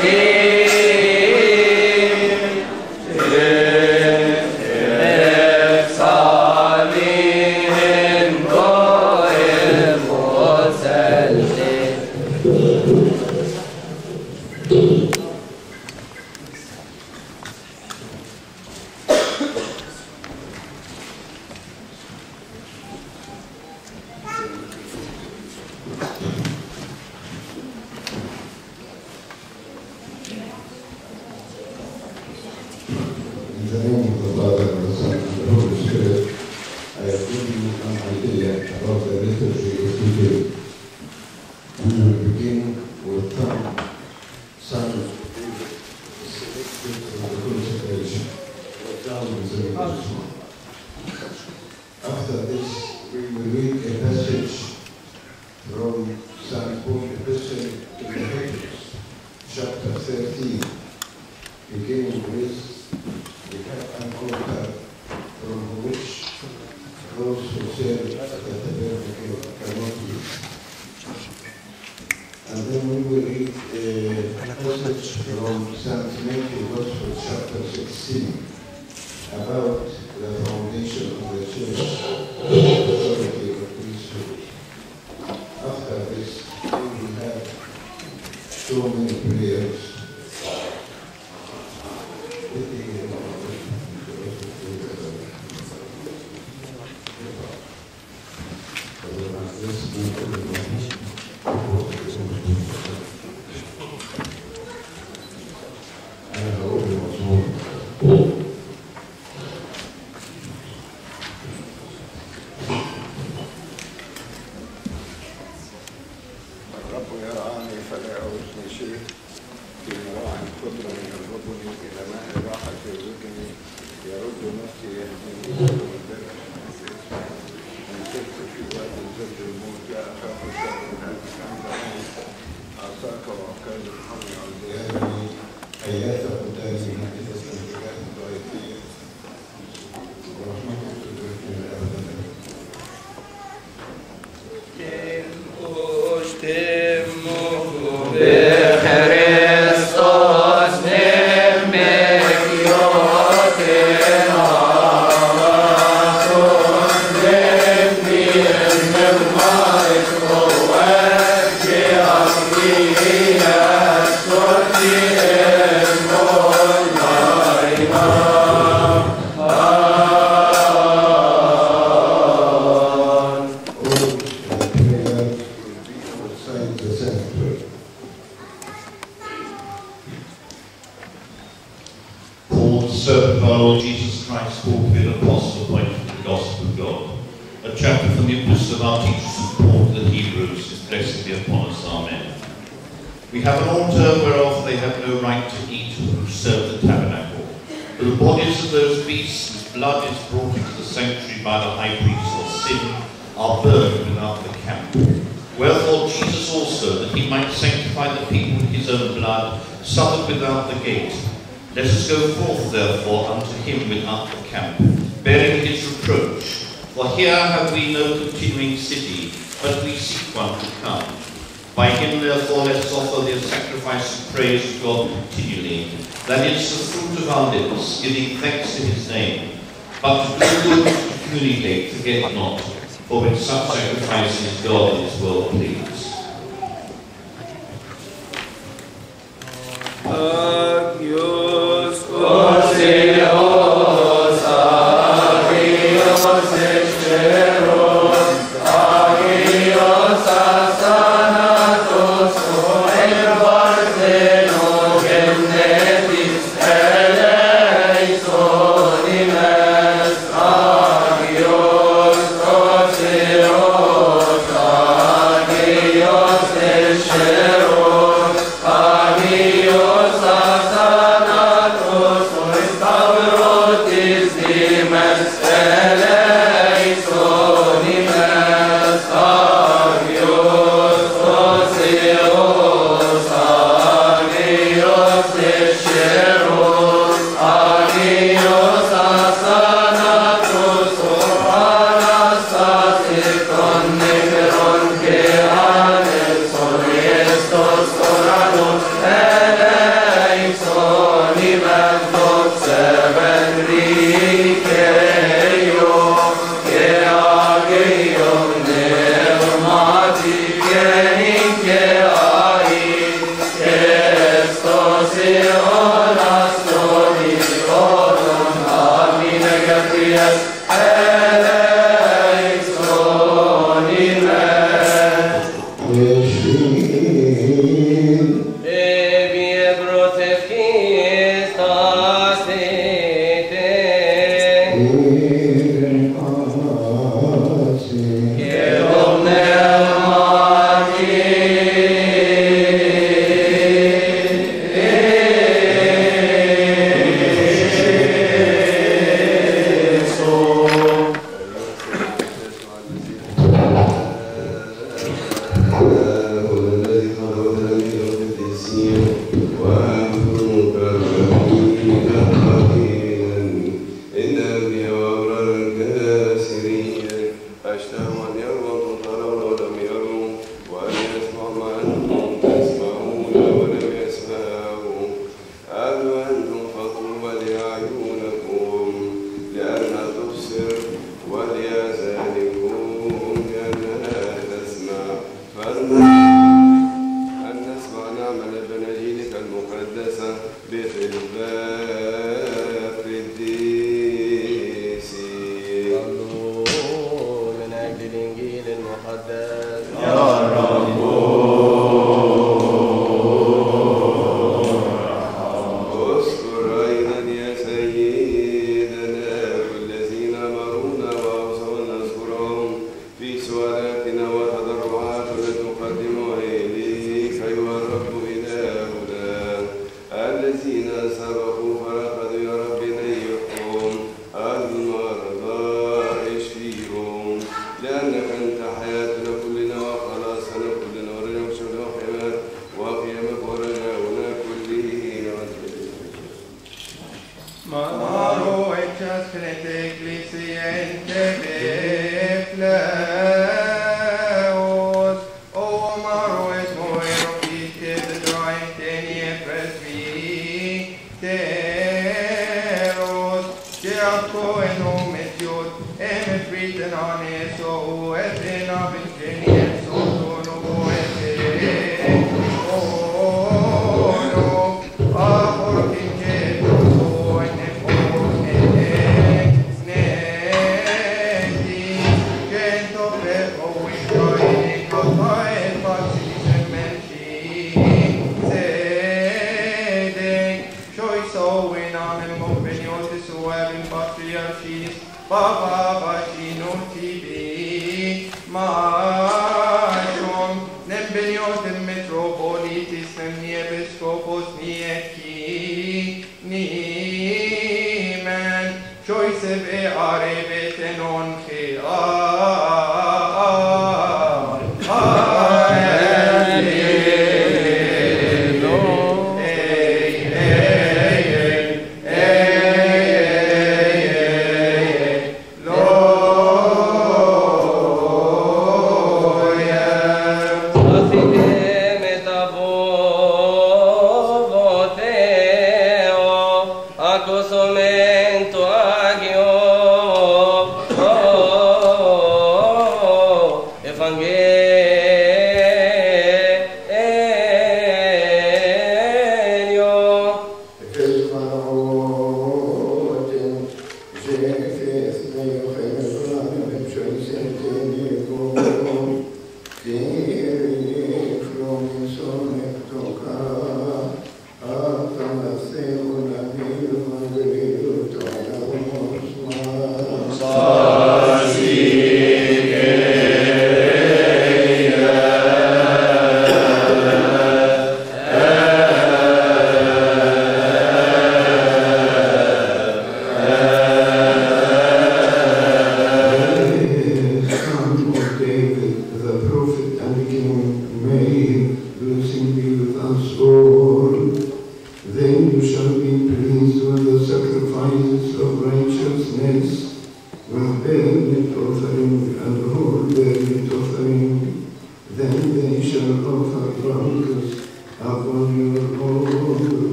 Dios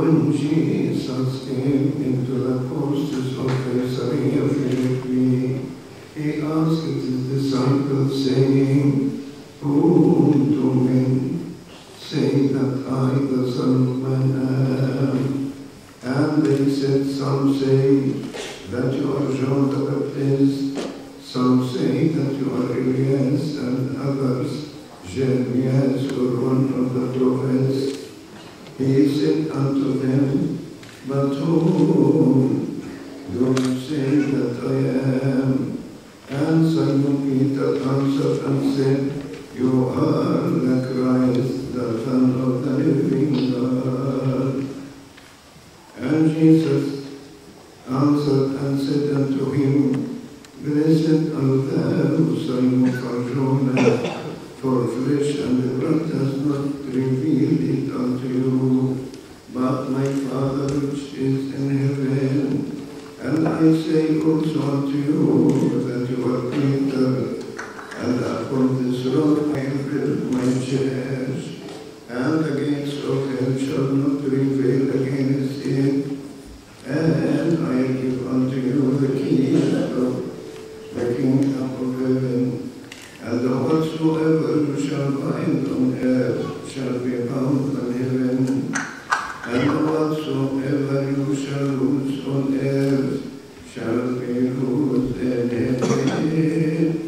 when Jesus came into the coasts of Caesarea Philippi, he asked his disciples, saying, "Whom do men say that I, the Son of Man, am?" And they said, "Some say that you are John the Baptist, some say that you are Elias, and others Jeremias or one of the prophets." He said unto them, "But whom do you say that I am?" And Simon Peter answered and said, "You are the Christ, the Son of the living God." And Jesus answered and said unto him, "Blessed art thou, Simon Bar-Jonah, for flesh and blood has not revealed it unto you, but my Father which is in heaven. And I say also unto you that you are Peter, and upon this rock I will build my church, and the gates of hell shall not prevail against it. And I will give unto you the keys of the kingdom of heaven. And whatsoever you shall bind on earth shall be bound in heaven, and whatsoever you shall loose on earth shall be loosed in heaven."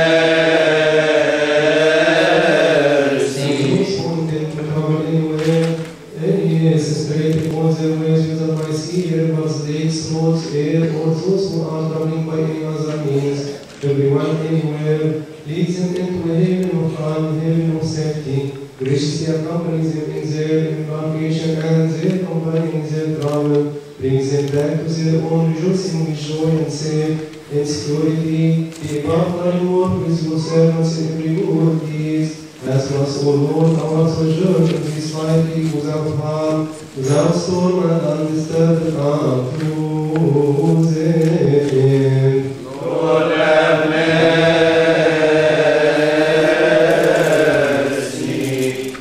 Holy Es spreekt in onze wees met een wijsgeer, was deeds noods eer, ons ons moet aandrang bij een als een means. Everyone anywhere leads him into a haven of calm, haven of safety. Graciously accompanies him in their embarkation and their companion in their travel. Brings them back to their own rejoicing with joy and safe in security. Be partner Lord with your servants in every good deeds. As was, O Lord, our sojourn in this life be without harm, without storm and undisturbed unto the end. Lord have mercy.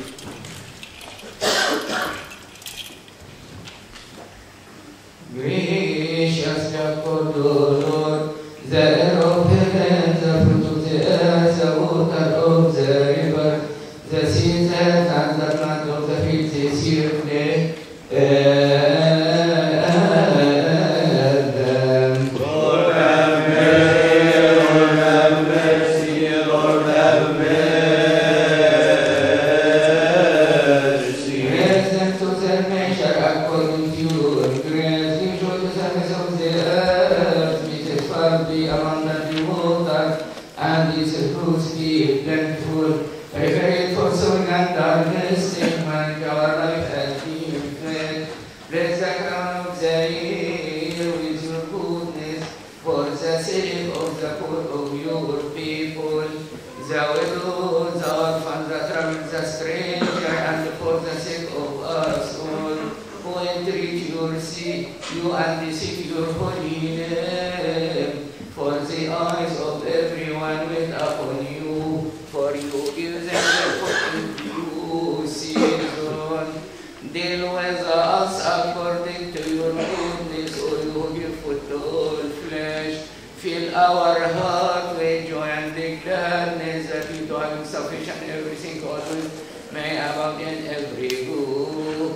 Gracious God, Lord, the air of heaven, the fruit of the earth, the water of the river, the seas and the plant of the field, this year play. Lord have mercy, Lord have mercy, Lord have mercy. Raise them to their measure according to your grace. Give joy to the face of the earth. Be satisfied, be abundantly water, and its fruits be plentiful. Prepare it for sowing and harvesting, make our life as being fed. Bless the crown of the year with your goodness, for the sake of the poor of your people, the widows, the orphans, the travelers, the stranger, and for the sake of us all, who entreat your seat, you and seek your holy name, for the eyes of everyone wait upon you, for you give them the due season. Deal with us according to your goodness, O you who give food to all flesh. Fill our heart with joy and gladness, that we do have sufficient in everything always may abound in every good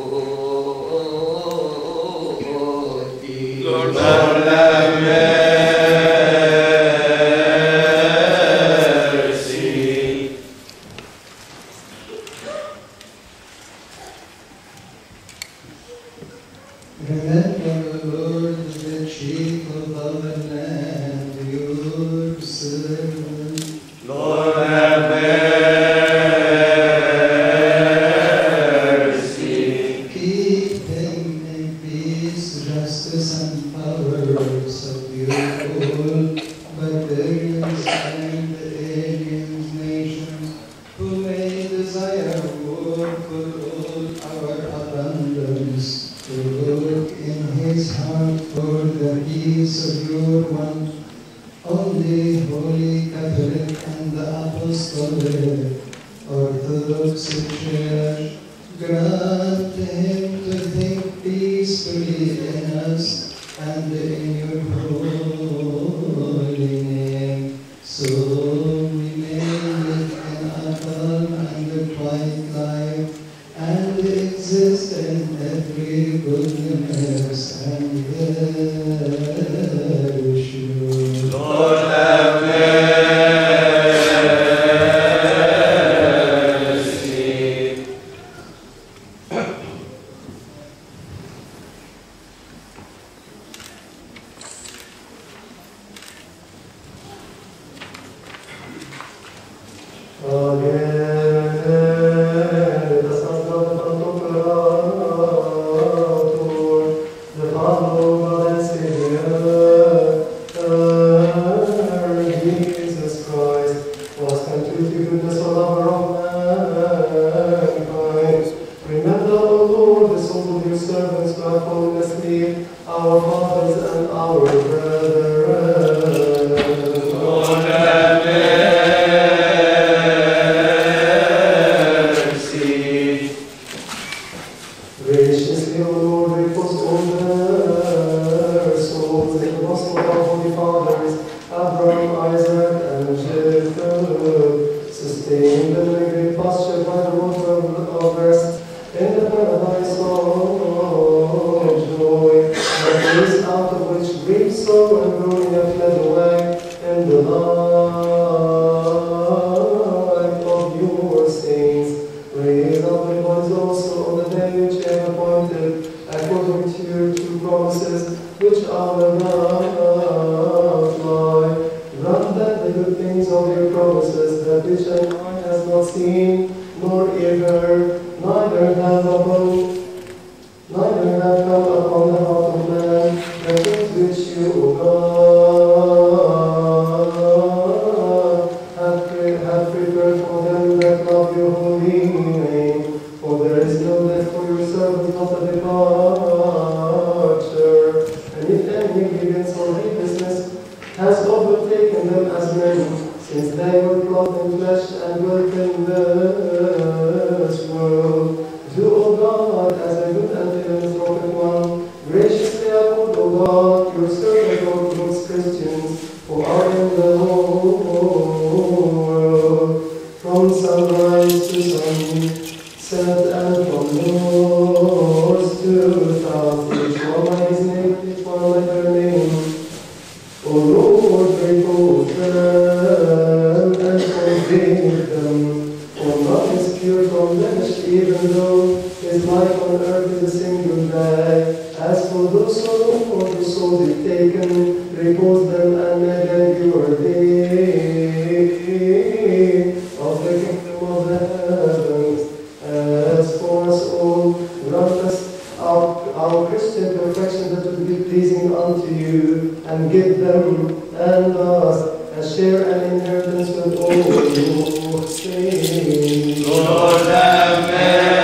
deed. Lord have mercy. Remember, Lord, the chief of our land, your servant. Lord have mercy. Keep him in peace, justice, and power, subdue all barbarians and alien nations, who may desire war for all our abundance. To look in his heart for the peace of your one, only Holy Catholic and Apostolic Orthodox Church. Grant him to think peacefully in us and in your holy name, so we may live in a calm and a quiet life, and exist in every goodness and virtue. Lord have mercy. Jesus Christ, was complete the goodness of lover of mankind. Remember, O Lord, the souls of your servants who have fallen asleep, our fathers and our brethren. Lord have mercy. Graciously, O Lord, repose all their souls in the gospel of our holy fathers, Abraham, Isaac, and Jacob. Sustain them in great pasture by the water of rest, in the paradise of joy, the place out of which grief, sorrow, and groaning have fled away, in the life of your saints. Raise up their bodies also on the day which nor ear, neither have come upon the heart of man the things which you, O God, have prepared for them that love your holy name. For there is no death for your servants, not a departure. And if any grievance or heedlessness has overtaken them as men, since they were clothed in flesh and dwelt in this world, do, O God, as a good and philanthropic one, graciously uphold, O God, your servant Orthodox Christians who are in the whole world, from sunrise to sunset and from north to south, each one by his name, each one by their name. O Lord, behold them and forgive them, for none is pure from blemish, even though his life on earth is a single day. As for those souls you've taken, repose them and may they be worthy of the kingdom of the heavens. As for us all, grant us our Christian perfection that will be pleasing unto you, and give them and us a share and inheritance with all your saints. Lord have mercy.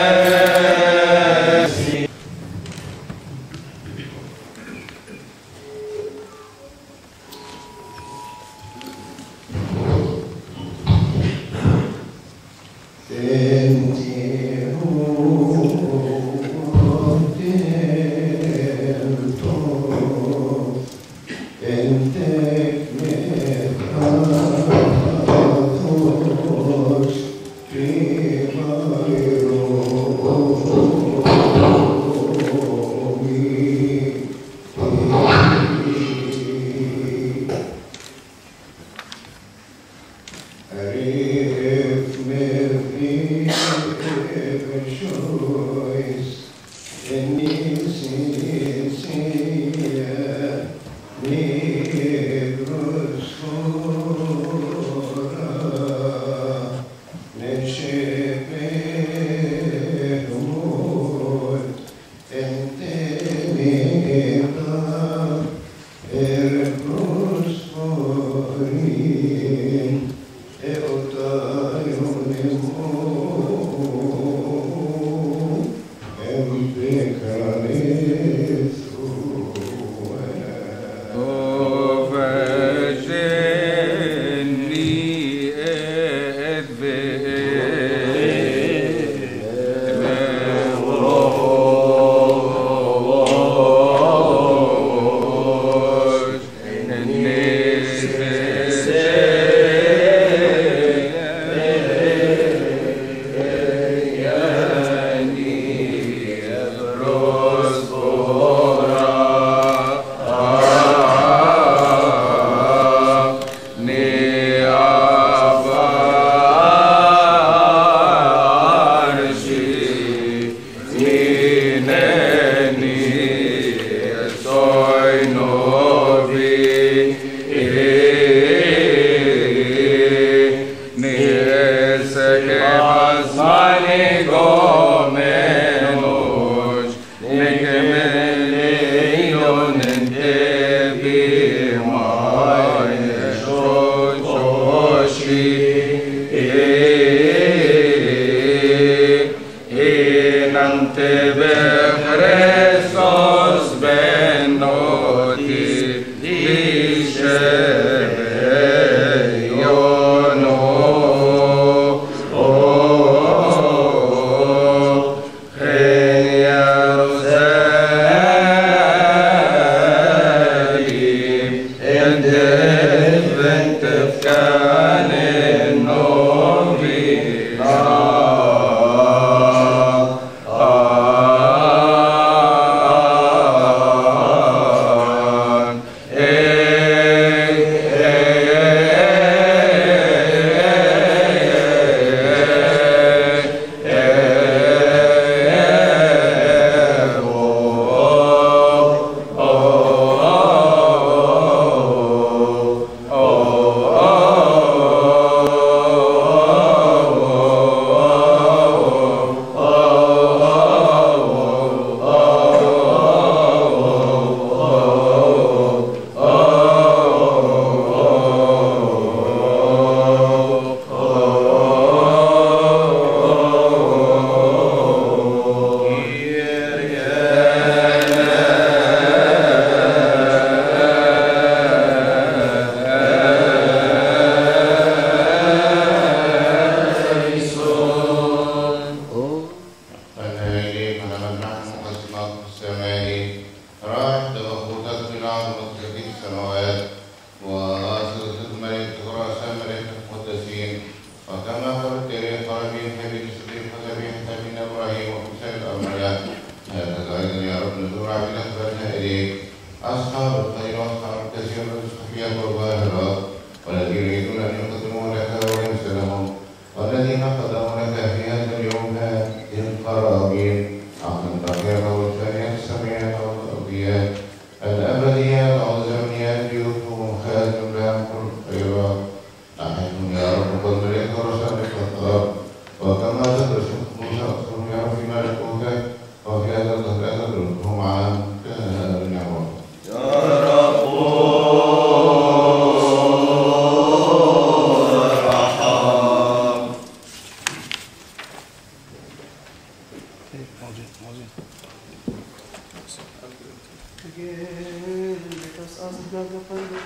Again, let us ask God the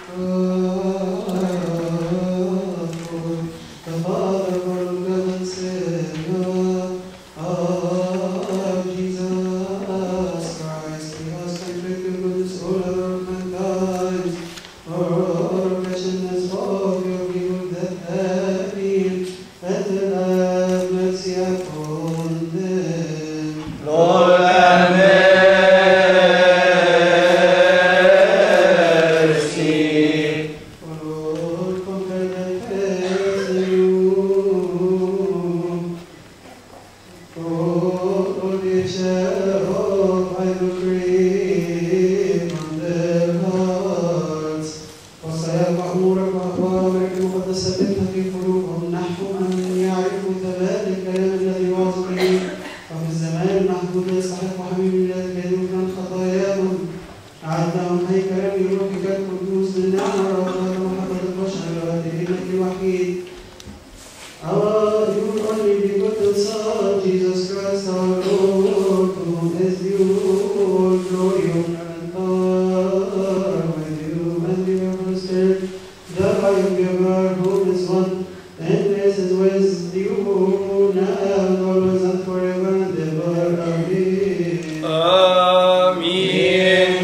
Father, God and Savior of Jesus Christ, He has completed with His all of mankind, for our wretchedness, for your people that have been, and have mercy upon them. Lord, have mercy. Lord, compare thy face to you. Lord, be Jehovah, I will creep on their hearts. وسيا مأمورك وأخبارك المقدسة منها في قلوبهم نحو أن يعرفوا ثبات الكلام الذي وعظ به وفي الزمان محمود يستحق حبيب الله كيدوكا خطاياهم أعدهم هيكلا بروحك القدوس للنعمة والرحمة ومحبة البشر الغادرين الوحيد. You only begotten Son, Jesus Christ our Lord, to whom is due all glory, honor, and power, with you and the Holy Spirit, the high giver, who is one, and blesses with you now and always and forever and ever. Amen. Amen.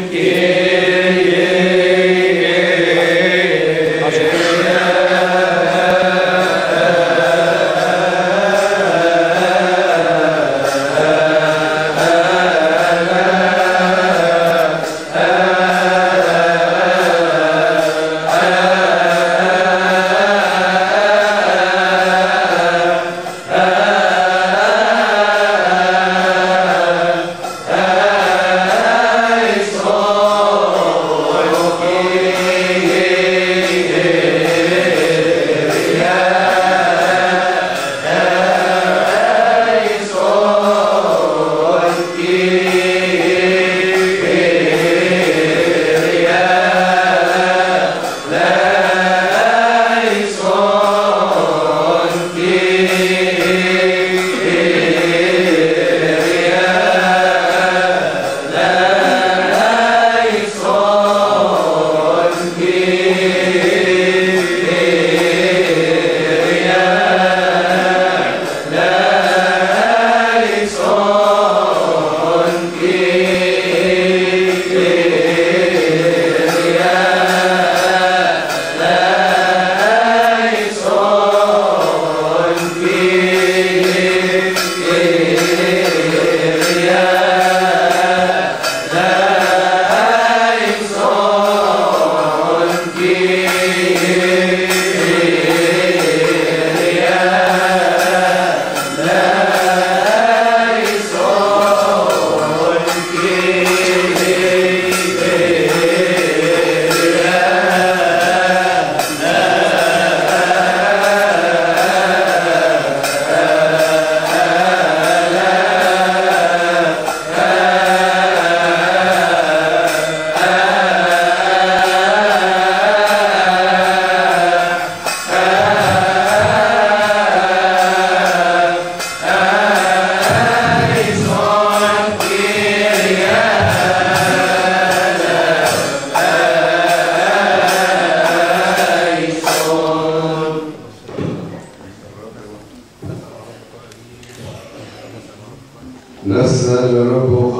نسأل الرب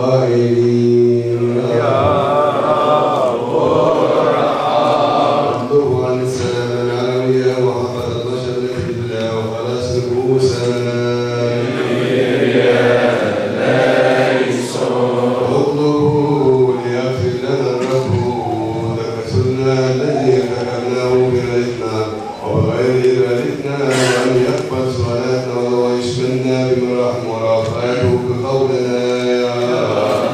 قائلين اطلبوا عن السلام العالمية وحفظ البشر في الله وخلاص نفوسنا. اطلبوا ليغفر لنا الرب تكسلنا الذي ارتكبناه بغيرتنا وبغير إرادتنا وأن يقبل صلاتنا ويشملنا بمراحم ورأفاته بقولنا يا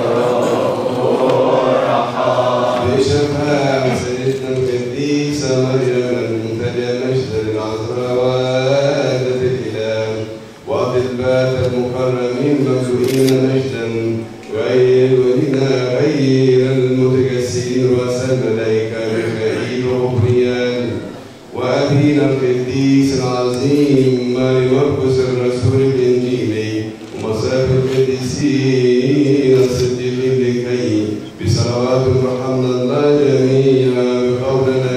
بشفاعة سيدنا القديسة مريم الممتلئة مجدا العذراء وآلة الإله وأطباء المكرمين مملوئين مجدا وأيد ولنا غير المتجسدين رؤساء الملائكة ميكائيل وغبريال وأبينا القديس العظيم ماري مرقس الرسول الإنجيلي وسائر القديسين الصديقين لكي بصلوات رحمنا الله جميعا بقولنا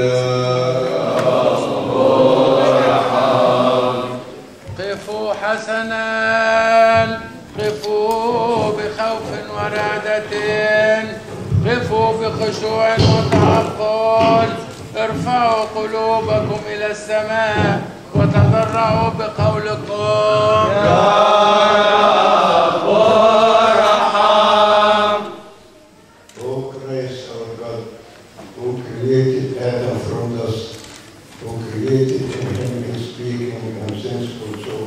قفوا حسنا، قفوا بخوف ورعدة، قفوا بخشوع وتعقل، ارفعوا قلوبكم إلى السماء وتضرعوا بقولكم يا رب ارحم. O Christ our God, who created Adam from dust, who created in him a speaking and sensible soul,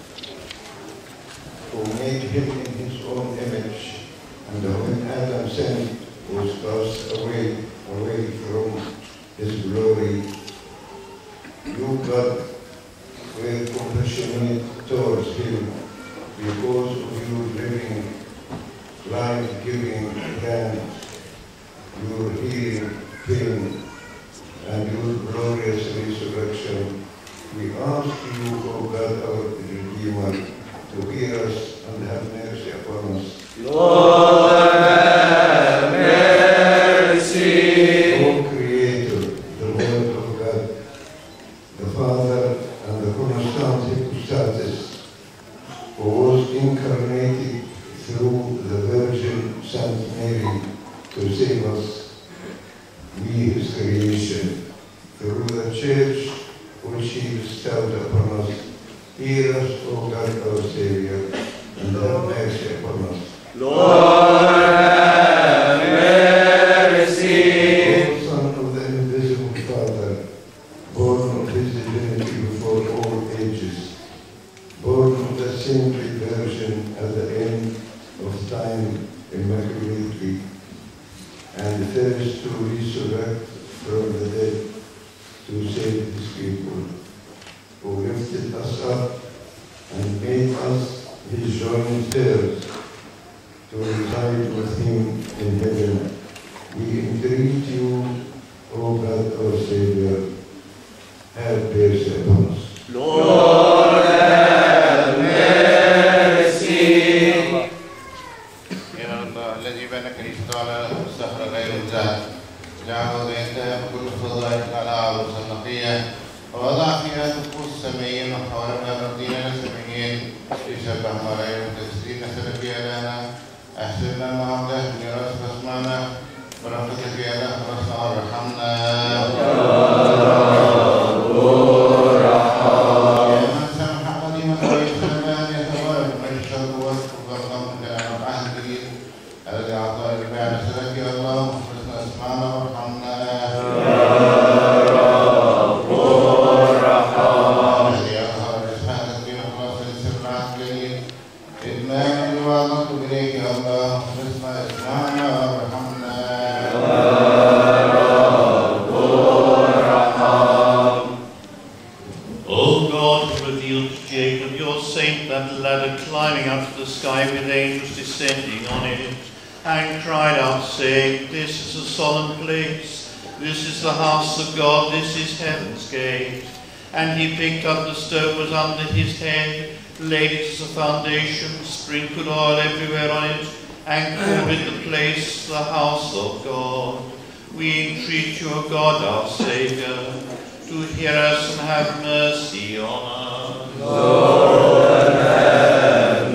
who made him in his own image, and when Adam sinned, was cast away from his glory. You, God, were compassionate towards him because of your living, life-giving hand, your healing pain, and your glorious resurrection. We ask you, O God, our Redeemer, to hear us and have mercy upon us. Lord, have mercy. O Creator, the Word of God, the Father and the constant hypostasis, who was incarnated through the Virgin Saint Mary to save us, we his creation, through the Church which he bestowed upon us. Hear us, O God, our Savior, and have mercy upon us. Lord, have mercy. O Son of the invisible Father, born of his divinity before all ages, born of the saintly Virgin at the end of time immaculately, and first to resurrect from the dead to save his people, who lifted us up and made us his joint heirs to reside with him in heaven. We entreat you, O God, our Savior, have mercy upon us. Lord, have mercy. يا الله الذي بنى كنيسته على الصخرة غير الذهب، جعله ينتهي بكل فضائل على عروس النقية، ووضع فيها طقوس السمائيين وحوالنا الأرضين السمائيين يسبح ملايين وتسليم سلك إلهنا. أحسبنا مع عبده ميراث فاسمعنا برحمتك يا إله راسنا وارحمنا. يا من سمح قديما ويسلم أن يتبارك مجد القوة وبركم كلام العهد الجديد الذي أعطى لبيعنا سلك يا الله مخلصنا اسمعنا وارحمنا. الذي أظهر رسالتك بمخلص السر العهد الجديد إدمان الوعظة إليك يا الله مخلصنا اسمعنا وارحمنا. O God, who revealed to Jacob your saint that ladder climbing up to the sky with angels descending on it, and cried out, saying, This is a solemn place, this is the house of God, this is heaven's gate. And he picked up the stone was under his head, laid it as a foundation, sprinkled oil everywhere on it, and called it the place, the house of God. We entreat you, O God, our Saviour, to hear us and have mercy on us. Lord, have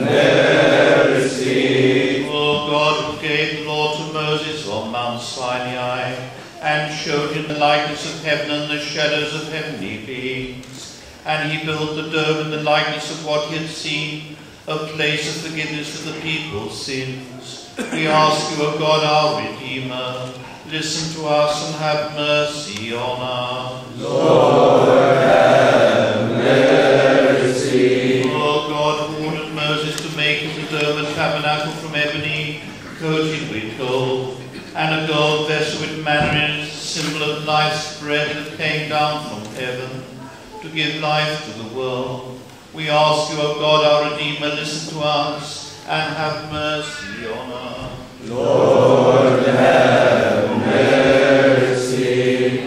mercy. O God, who gave the law to Moses on Mount Sinai, and showed him the likeness of heaven and the shadows of heavenly beings, and he built the dome in the likeness of what he had seen, a place of forgiveness of the people's sins. We ask you, O God, our Redeemer, listen to us and have mercy on us. Lord, have mercy. O God, who ordered Moses to make of the dome a tabernacle from ebony, coated with gold, and a gold vessel with manna in it, a symbol of life's bread that came down from heaven to give life to the world. We ask you, O God, our Redeemer, listen to us and have mercy on us. Lord, have mercy.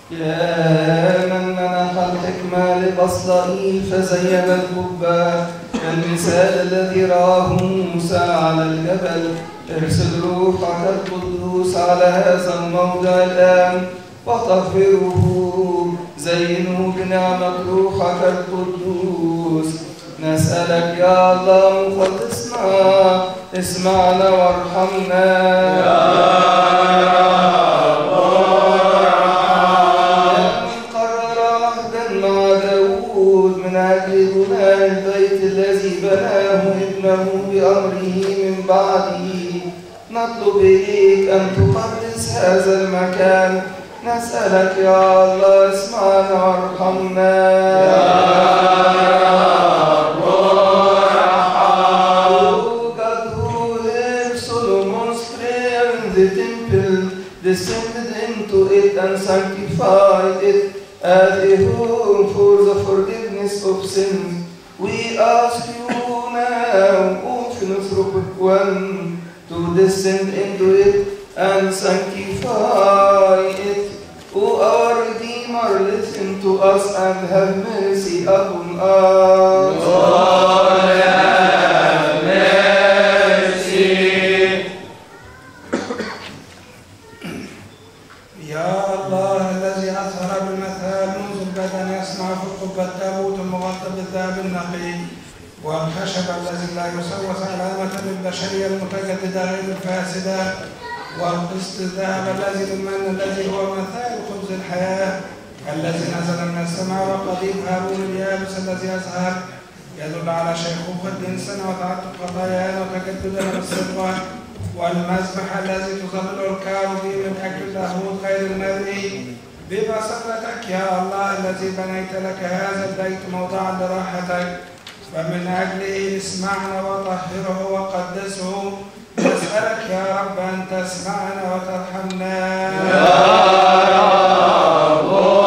يا من منح الحكمة لبصلائيل فزين القبة المثال الذي رآه موسى على الجبل. ارسل روحك القدوس على هذا الموضع الآن وطهره. زينه بنعمة روحك القدوس. نسألك يا الله مخلصنا، اسمعنا وارحمنا يا رب ارحم. من قرر عهدا مع داود من أجل بناء البيت الذي بناه ابنه بأمره من بعده، نطلب إليك أن تقدس هذا المكان. نسألك يا الله اسمعنا وارحمنا يا رب ارحم. God who heard Solomon's prayer in the temple descended into it and sanctified it as a home for the forgiveness of sins. We ask you now, O philanthropic one, to descend into it and sanctify it. O our Redeemer, listen to us and have mercy upon us. Lord, have mercy. يا الله الذي أظهر بالمثال منذ البدن يصنع في القبة التابوت المغطى بالذهب النقي والخشب الذي لا يسوس علامة للبشرية المتجددة غير الفاسدة، والقسط الذهب الذي بالمن الذي هو مثال خبز الحياة الذي نزل من السماء، وقضيب هارون اليابس الذي يظهر يدل على شيخوخة الإنسان وتعتق خطايانا وتجددنا بالصدقة، والمذبح الذي تظلل الكاروبي من أجل اللاهوت غير المرئي. ببساطتك يا الله الذي بنيت لك هذا البيت موضعا لراحتك، فمن أجله اسمعنا وطهره وقدسه. نسألك يا رب أن تسمعنا وترحمنا يا رب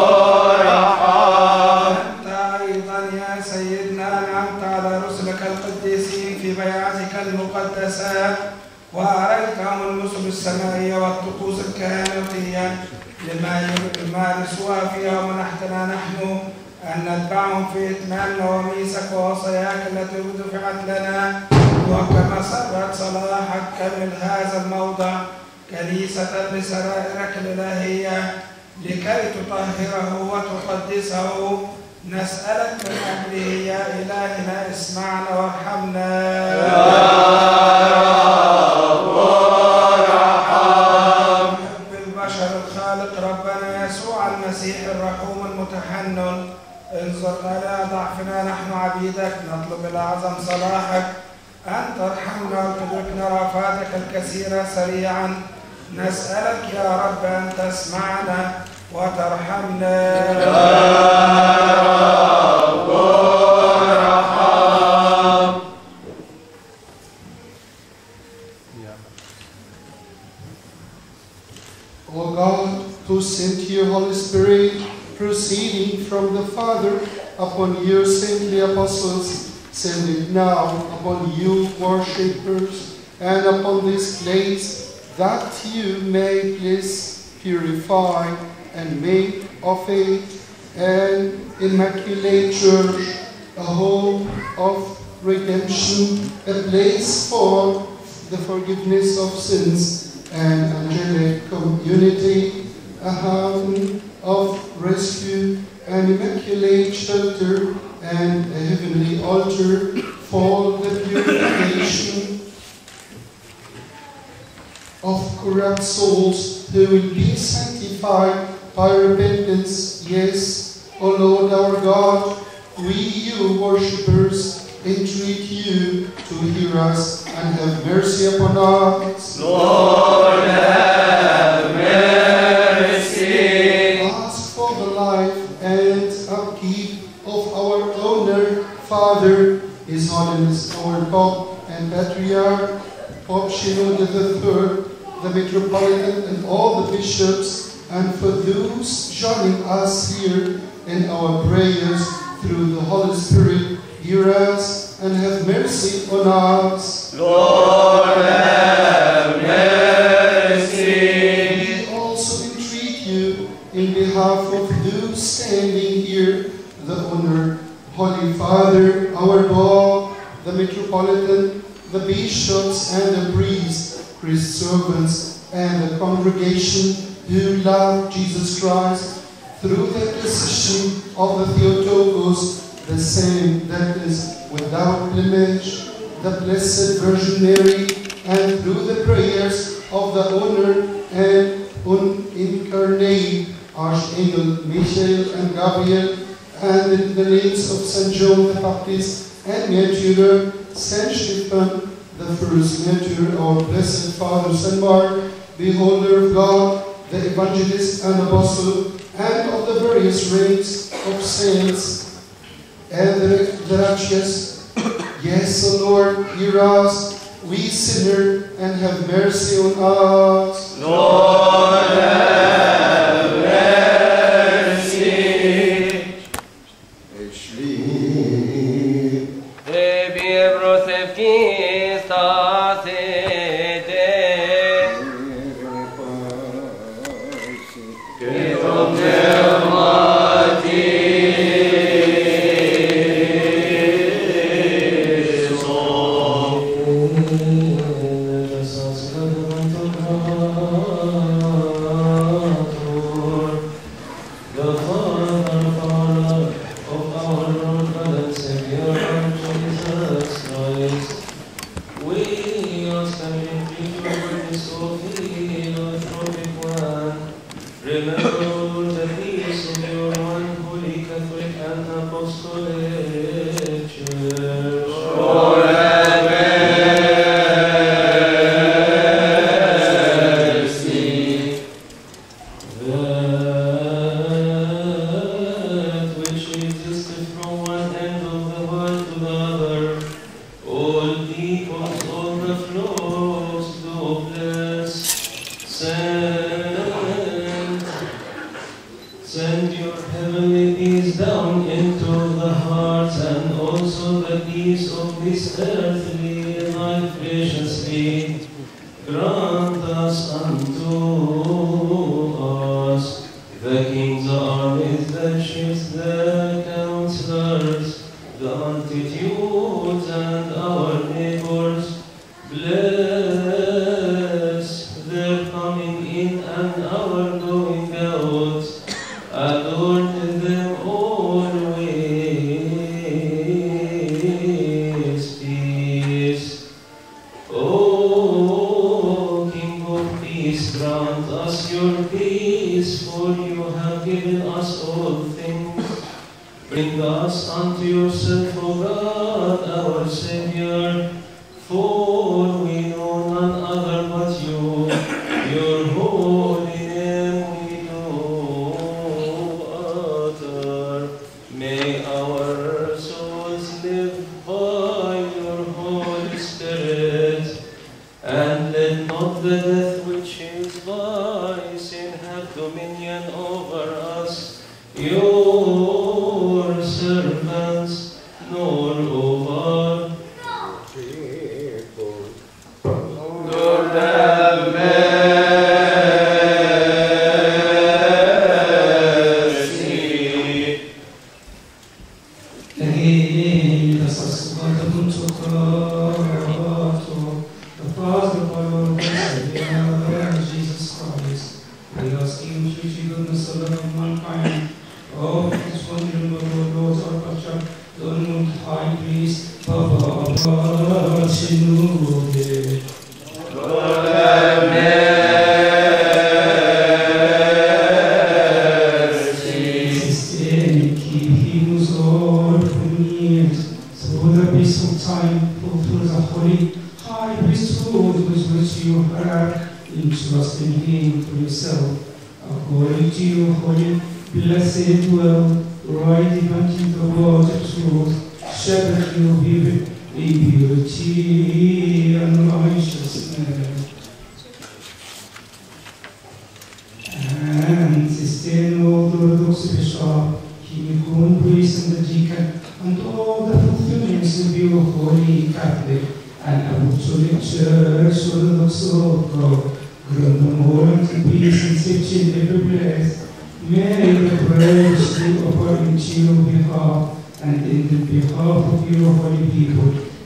ارحم. أنت أيضا يا سيدنا أنعمت على رسلك القديسين في بيعتك المقدسات، وأريتهم النسب السمائية والطقوس الكهنوتية لما يمارسوها فيها، ومنحتنا نحن أن نتبعهم في إتمام نواميسك ووصاياك التي دفعت لنا. وكما سرت صلاحك كمل هذا الموضع كنيسة لسرائرك الإلهية لكي تطهره وتقدسه. نسألك من أجله يا إلهنا اسمعنا وارحمنا يا رب ارحم. رب البشر الخالق ربنا يسوع المسيح الرحوم المتحنن، انظر إلى ضعفنا نحن عبيدك، نطلب الأعظم صلاحك أن ترحمنا وتدركنا رأفاتك الكثيرة سريعا. نسألك يا رب أن تسمعنا وترحمنا يا رب ارحم. O God, who sent your Holy Spirit, proceeding from the Father upon your saintly apostles, send it now upon you worshippers and upon this place, that you may please purify and make of it an immaculate church, a home of redemption, a place for the forgiveness of sins, an angelic community, a haven of rescue, an immaculate shelter, and a heavenly altar for the purification of corrupt souls who will be sanctified by repentance. Yes, O Lord our God, we, your worshippers, entreat you to hear us and have mercy upon us. Lord, have mercy. Ask for the life and upkeep of our owner, Father, His Holiness, our Pope and Patriarch, Pope Shenouda III, the Metropolitan and all the bishops, and for those joining us here in our prayers through the Holy Spirit, hear us and have mercy on us. Lord, have mercy. We also entreat you in behalf of those standing here, the Honored Holy Father, our Pope, metropolitan, the bishops and the priests, Christ's servants, and the congregation who love Jesus Christ, through the intercession of the Theotokos, the same that is without blemish, the Blessed Virgin Mary, and through the prayers of the honored and unincarnate Archangel Michael and Gabriel, and in the names of St. John the Baptist and Martyr, St. Stephen, the first martyr, our blessed Father St. Mark, beholder of God, the evangelist and apostle, and of the various ranks of saints, and the righteous. Yes, O Lord, hear us, we sinner, and have mercy on us. Lord, have mercy.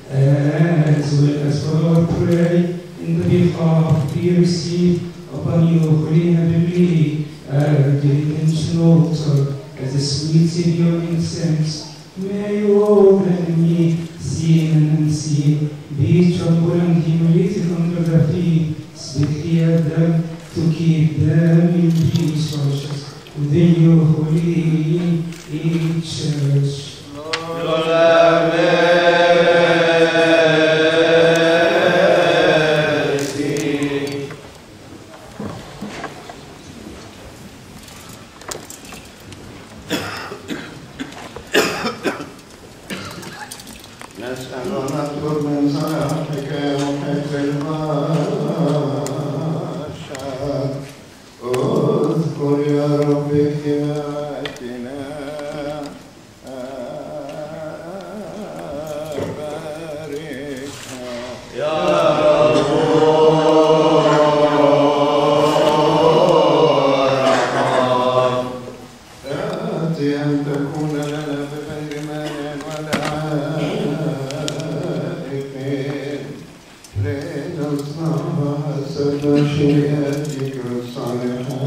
as well as for our prayer in the behalf we receive upon you, Holy Heavenly, the intention altar as a sweet Savior incense. May you all and me, seen and unseen, be troubled and humiliated under their feet, speak at them to keep them in peace righteous within your holy church. Lord, have mercy. نسأل ونطلب من صلاحك محب البشر اذكر يا رب اجتماعاتنا باركها يا رب آتي أن تكون لنا بغير مانع ولا عائق لنصنع حسب مشيئتك الصالحة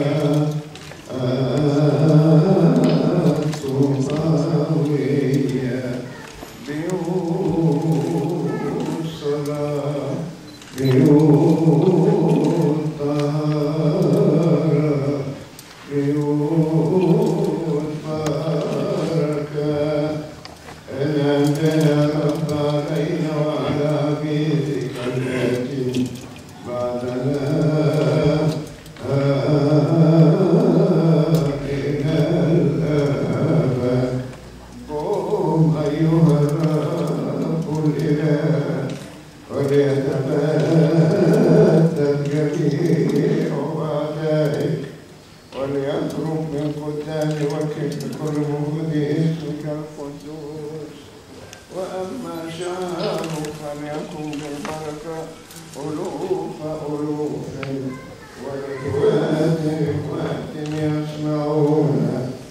الطوباوية بيوت صلاة بيوت طهارة بيوت بركة أنعم يا رب علينا وعلى بيتك التي بعدنا إلى الأبد قم أيها الرب الإله وليتبدل جميع أعدائك وليترك من قدام وجهك كل مهدي اسمك القدوس وأما شعبك فليكن بالبركة ألوف ألوف وإخوات إخوات يسمعون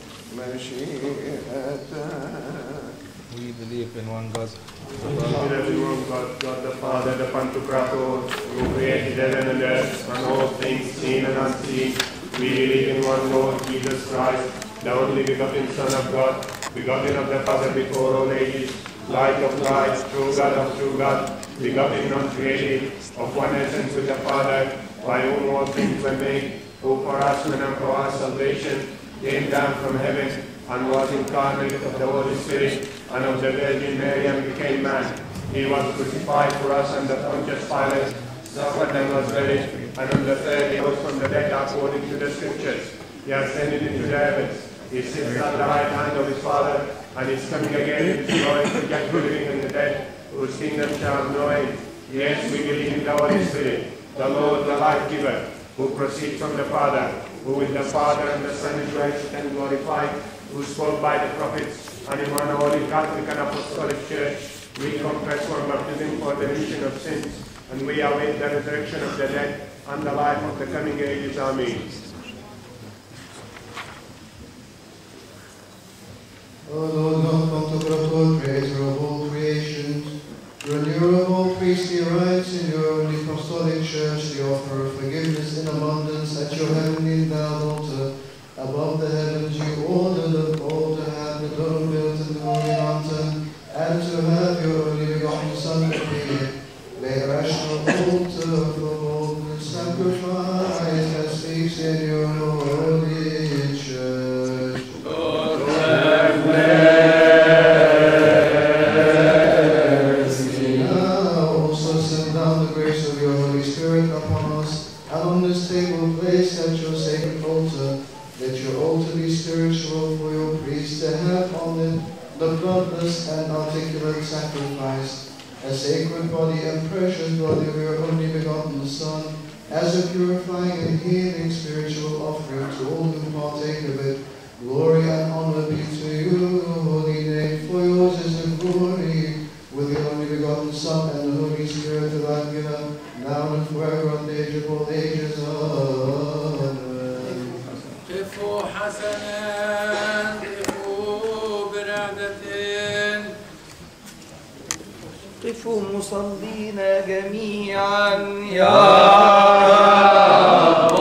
مشيئتك. We believe in one God. God the Father, the Pantocrator, who created heaven and earth and all things seen and unseen. We believe in one Lord Jesus Christ, the only begotten Son of God, begotten of the Father before all ages, light of light, true God of true God, begotten, not created, of one essence with the Father, by whom all things were made, who for us and for our salvation came down from heaven and was incarnate of the Holy Spirit and of the Virgin Mary and became man. He was crucified for us under Pontius Pilate, suffered and was buried, and on the third day rose from the dead according to the Scriptures. He ascended into the heavens. He sits at the right hand of his Father, and is coming again in glory to judge the living and the dead, whose kingdom shall have no end. Yes, we believe in the Holy Spirit, the Lord, the life giver, who proceeds from the Father, who with the Father and the Son is worshipped and glorified, who spoke by the prophets, and in one holy Catholic and Apostolic Church, we confess one baptism for the remission of sins, and we await the resurrection of the dead and the life of the coming ages. Amen. O Lord God, Pantocrator, creator of all creations, renewer of all priestly rights in your only apostolic church, the offer of forgiveness in abundance at your heavenly endowed altar, above the heavens you ordered the Paul to have the dome built and the moving mountain, and to have your only begotten Son appear. Lay a rational altar for all the sacrifice that speaks in your holy church. Lord, have mercy. Now also send down the grace of your Holy Spirit upon us, and on this table placed at your sacred altar, let your altar be spiritual for your priests to have on it the bloodless and articulate sacrifice, a sacred body and precious body of your only begotten Son, as a purifying and healing spiritual offering to all who partake of it. Glory and honor be to you, holy name, for yours is the glory, with the only begotten Son and the Holy Spirit, the life giver, now and forever and age of all ages. Amen. قفوا حسنا قفوا برعدة قفوا مصلين جميعا يا رب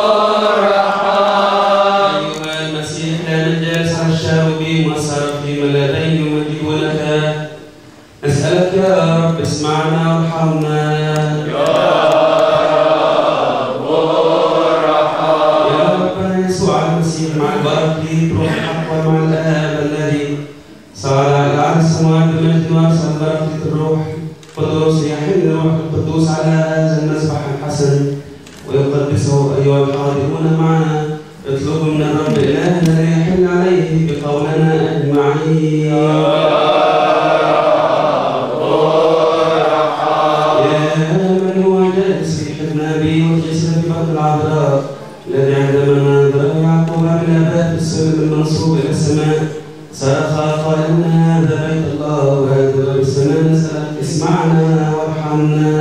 ارحم. أيها المسيح كان جالس على الشاوبين وصار في ملابين يمجدونك، نسألك يا رب اسمعنا وارحمنا. يا رب ارحم. يا ربنا يسوع المسيح مع البراكليت روح الحق ومع الآب الذي صار على السماوات بمجد وارسل بركة الروح القدس يحل الروح القدوس على هذا المذبح الحسن ويقدسه. أيها الحاضرون معنا اطلبوا من الرب إلهنا ليحل عليه بقولنا أجمعين. يا من هو جالس في حضن أبيه وجسد في بطن العذراء، الذي عندما نظر يعقوب بالآباء بالسلم المنصوب إلى السماء صرخ قائلا هذا بيت الله وهذا باب السماء، نسألك اسمعنا وارحمنا.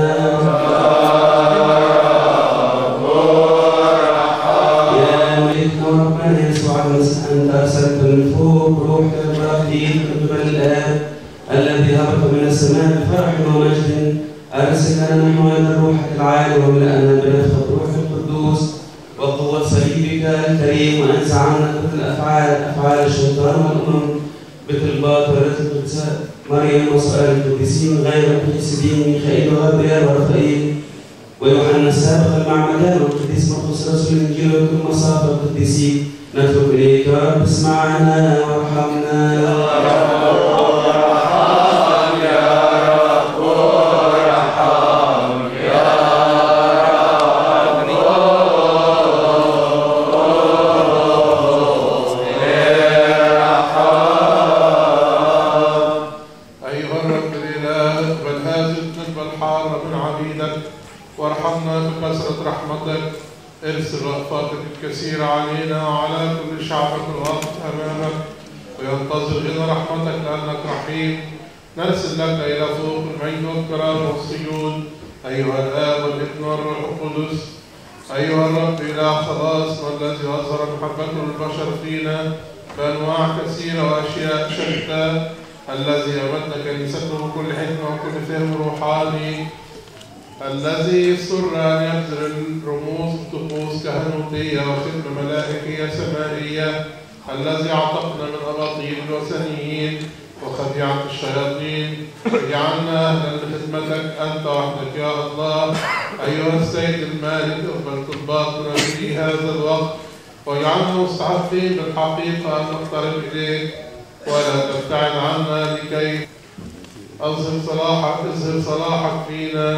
يا ملكنا وربنا يسوع المسيح أنت أرسلت من فوق روح البراكليت من قبل الآب الذي هبط من السماء بفرح ومجد، أرسل لنا نحو هذا الروح العالي واملأنا بنفخة روح القدوس وقوة صليبك الكريم، وأنزع عنا كل أفعال الشيطان والأمم بطلبات ورزق القدساء مريم وسؤال القديسين غير القديسين ميخائيل وغبريال ورفائيل ويوحنا السابق المعمدان والقديس مرقس رسول الإنجيل وكل مصاف القديسين. نترك إليك يا رب اسمعنا وارحمنا. يا رب ارحم. يا رب ارحم. يا وارحمنا بكثرة رحمتك، ارسل رأفتك الكثيرة علينا وعلى كل شعبك الواقف أمامك وينتظر غنى رحمتك لأنك رحيم. نرسل لك إلى فوق المجد والكرام والسجود أيها الآب والابن والروح القدس. أيها الرب إله خلاصنا الذي أظهر محبته للبشر فينا بأنواع كثيرة وأشياء شتى، الذي أمد كنيسته بكل حكمة وكل فهم روحاني، الذي سر أن يبذل الرموز بطقوس كهنوتية وخدمة ملائكية سمائية، الذي أعتقنا من أباطيل الوثنيين وخديعة الشياطين، اجعلنا أهلا لخدمتك أنت وحدك يا الله. أيها السيد المالك اقبل طلباتنا في هذا الوقت واجعلنا مستحقين بالحقيقة أن نقترب إليك ولا تبتعد عنا لكي اظهر صلاحك فينا.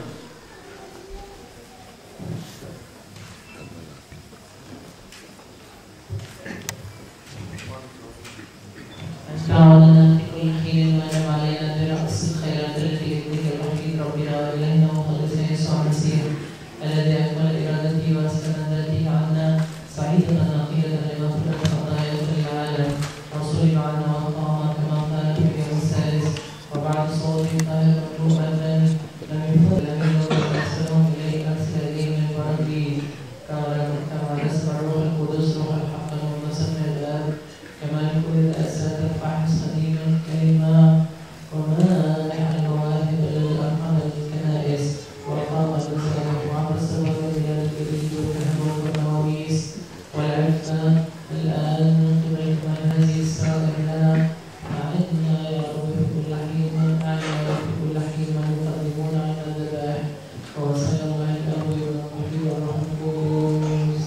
اشفع لنا في كل حين وانعم علينا برأس الخيرات التي يهديك الوحيد ربنا وإلهنا ومخلصنا يسوع المسيح الذي أكمل إرادته وأسكن ذاته عنا سعيدة نقية لمغفرة خطايا كل العالم، وصلب عنا وقام كما قال في اليوم الثالث وبعد صوت طاهر مملوء الدم لم يفضل الذين أرسلهم إليه أرسل إليهم من برده كما رسم الروح القدس روح الحق المنبثق من الآب كما يقول الأجساد الفاحص قديما كلمة ومانح المواهب للأرحام الكنائس وأقام الرسالة وعبر السماء والبلاد الجديد والكهنوت والنواويس والعفة الآن من قبل كمان هذه السائر لنا أعدنا يا رب في كل حين أعنا في كل حين من يقدمون عنا الذبائح ووصايا الله الأب والروح والروح القدس.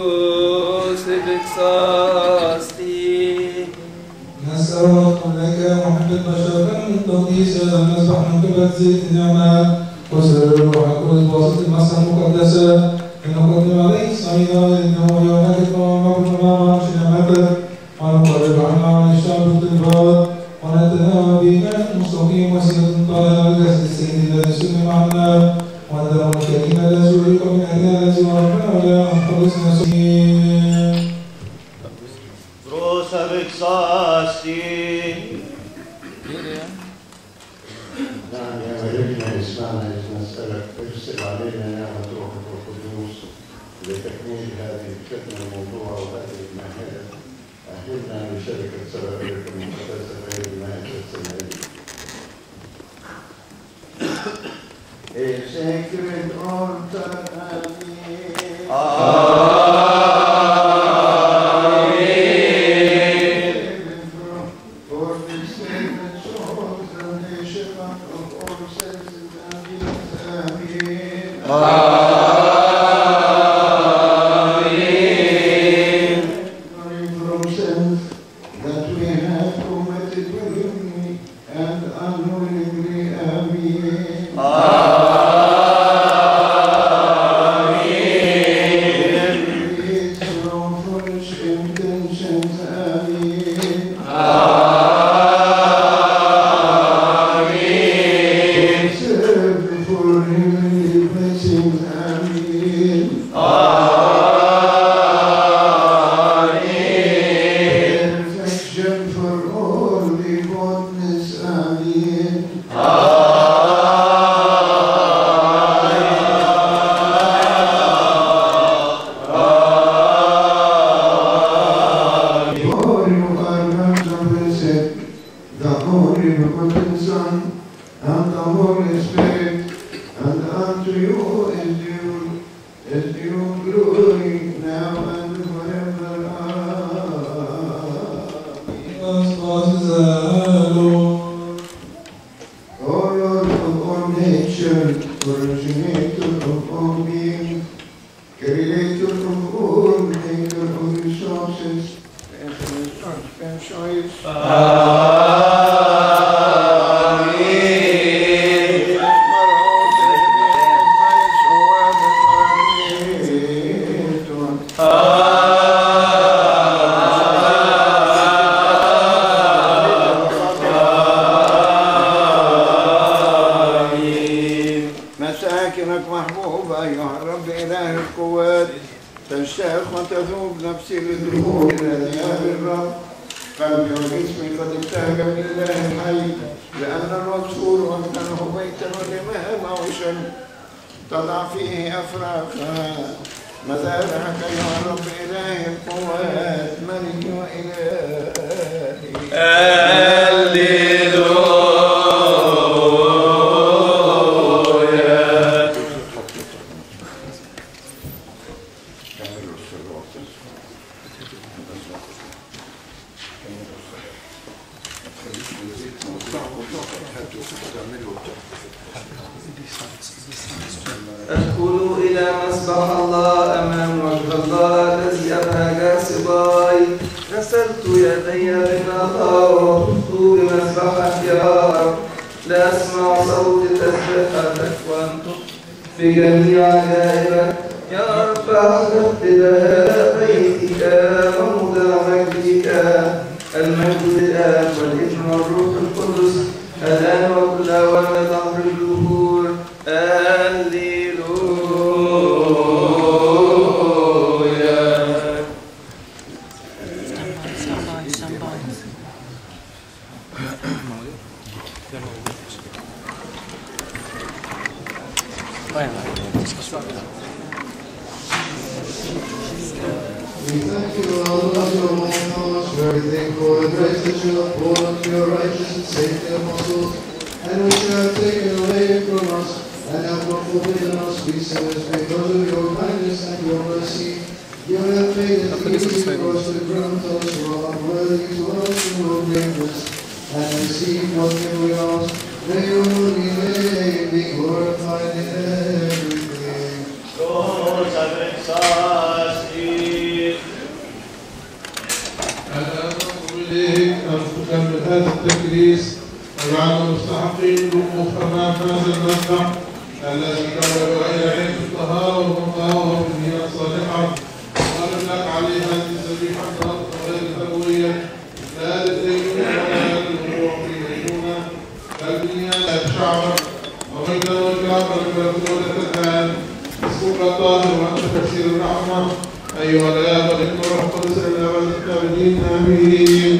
نسألك لك محب البشر من تقديس هذا المذبح من قبل زيت النعمة وسر الروح القدس بواسطة المسحة المقدسة لنقدم عليه صعيدا إنه يونك ومعبد معنا عرش نعمتك ونقرب عنا عن الشعب الطلبات ونتناول بك المستقيم وسيلة طاهرة لجسد السيد الذي سلم عنا والدم الكريم الذي يريق من أجلنا الذي وربنا ولا أنفسنا سبيل. Prosa vexasti. نعم يا ملكنا اسمعنا إذ نسألك ارسل علينا نعمة روحك القدوس لتكميل هذه الفتنة الموضوعة وهذه المعهدة. أهلنا بشركة سرائرك المقدسة غير المائدة السمائية. a sacred altar. For the saving souls and the shepherd of all senses and beings. From sins that we have committed willingly and unwillingly. Amen. From foolish intentions. Amen. Serve for heavenly blessings. Amen. Perfection for all devotedness. Amen. Glory of our Lord and blessed, the Holy Begotten Son, and the Holy Spirit, and unto you is due glory now and forever. O Lord of all nature, originator of all beings, creator of all, maker of resources, and choice. مساكنك محبوبة أيها الرب إله القوات، تشتاق وتذوب نفسي للدخول إلى ثياب الرب. قلبي وجسمي قد ابتهج بالله الحي، لأن الرسول وكانه بيتا ولماء موشا تضع فيه أفراخها. مذابحك أيها الرب إله القوات، ملكي وإلهي. ادخلوا إلى مسبح الله أمام وجه الله الذي أبهج صباي. غسلت يدي بالنهار وطفت بمسبحك يا رب. لا أسمع صوت تسبيحتك وأنطق بجميع عجائبك يا رب. أحببت بهاء بيتك موضع مجدك، المجد للآب والابن والروح القدس الآن وكل أوان ظهر الدهور. We thank you, Lord, of your holy knowledge, very thankful and grace that you have poured unto your righteous and saintly apostles, and which you have taken away from us, and have not forbidden us, we sinners, because of your kindness and your mercy. You have made it easy for us to grant us who are worthy to us your greatness, and receive whatever we ask. May your holy name be glorified in everything. الآن نطلب إليك أن تكمل هذا التكريس وجعلنا مستحقين للوقوف أمام هذا المذبح الذي كرر إلى عين الطهارة والنقاوة والنية الصالحة، ونرد لك عليه هذه الذبيحة غير ضرورية، لا للدينونة ولا للوقوع في دينونة، بل بالنيابة شعبك ومجدا وإكراما لك ولك الآن. اسمك الطاهر وأنت كثير الرحمة، أيها الآب والابن والروح القدس إلى أبد الآبدين آمين.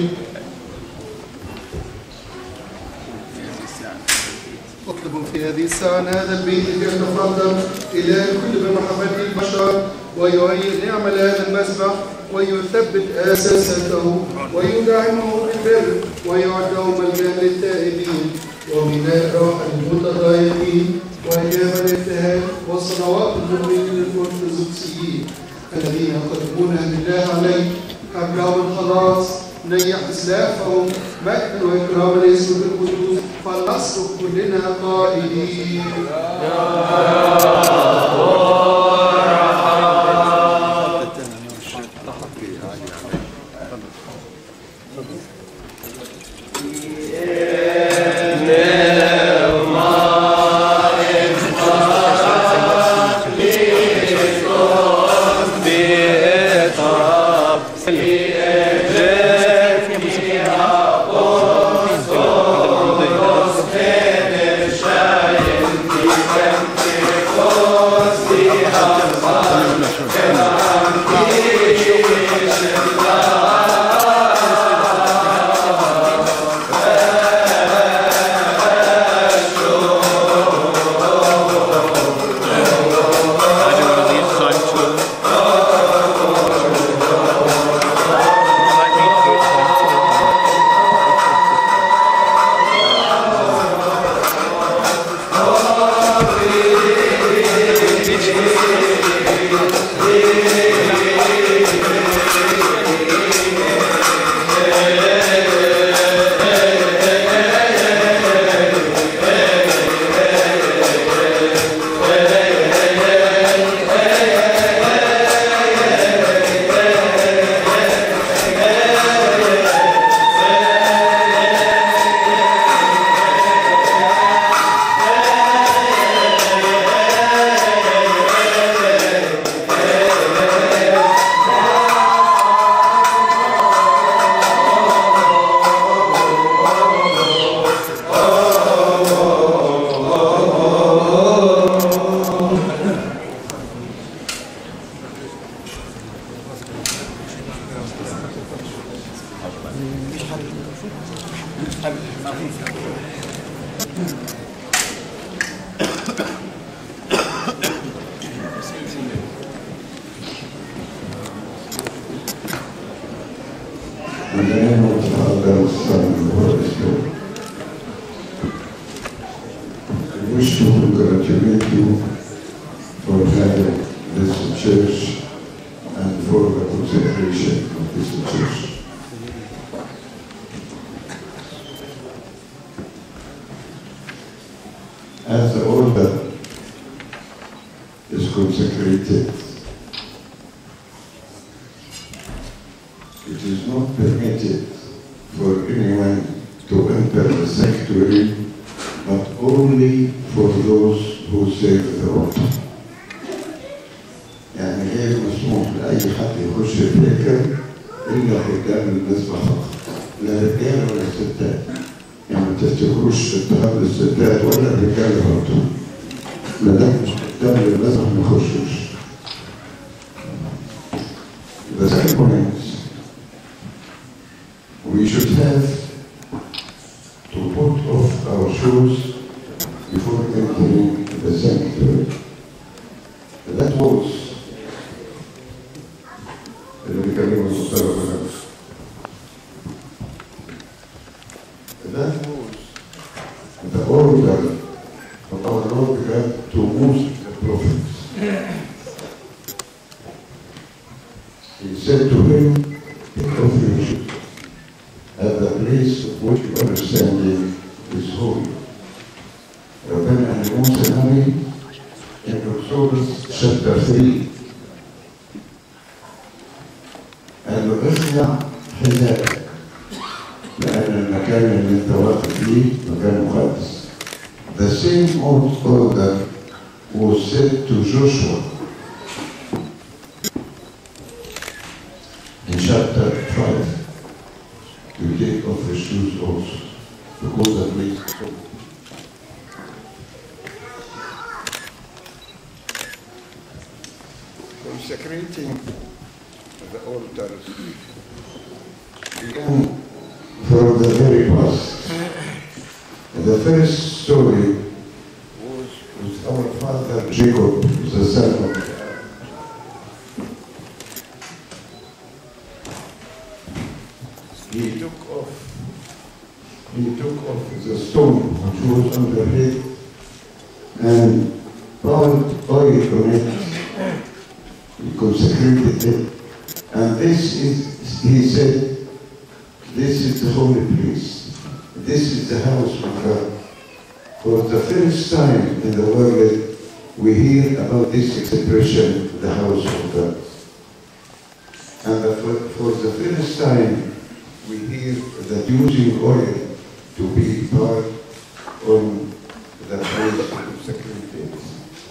اطلبوا في هذه الساعة أن هذا البيت يتقدم إلى كل بمحبة البشر، ويؤيد نعمة هذا المسبح، ويثبت أساسته، ويدعمه بالبر، ويعده ملجأ للتائبين، وميناء راحة للمتضايقين، وإجابة الابتهال والصلوات اليومية للأرثوذكسيين الذين يقدمونها لله عليه كأبرام الخلاص نيح إسلافهم مجد وإكرام الاسم القدوس فلنصرخ كلنا قائلين In the name of the Father, Son, and Holy Spirit, I wish to congratulate you for having this church and for the consecration of this church. As the order is consecrated, it is not permitted for anyone to enter the sanctuary, but only for those who serve the altar. يعني غير مسموح لأي حد يخش الهيكل إلا قدام المسبح فقط، لا رجال ولا ستات. يعني ما تفتكروش اتخاذ الستات ولا الرجال برضه. ما دام مش قدام المسبح ما يخشوش. The ceremonies we should have to put off our shoes before entering the sanctuary. That was the order of our Lord God to Moses the prophets. He said to him, take off your shoes at the place of which your understanding is holy. ربنا عن موسى النبي in Exodus chapter 3 قال له اخلع حذائك لأن المكان اللي انت واقف فيه مكان مقدس. The same order was said to Joshua in chapter 5. You take off the shoes also, because the place is holy. Consecrating the altars began from the very past. The first story was with our father Jacob, the son of He took off the stone which was on the head and poured oil on it, he consecrated it, and this is, he said, this is the holy place. This is the house of God. For the first time in the world, we hear about this expression, the house of God. And for the first time, we hear that using oil to be poured on the place of sacrifice.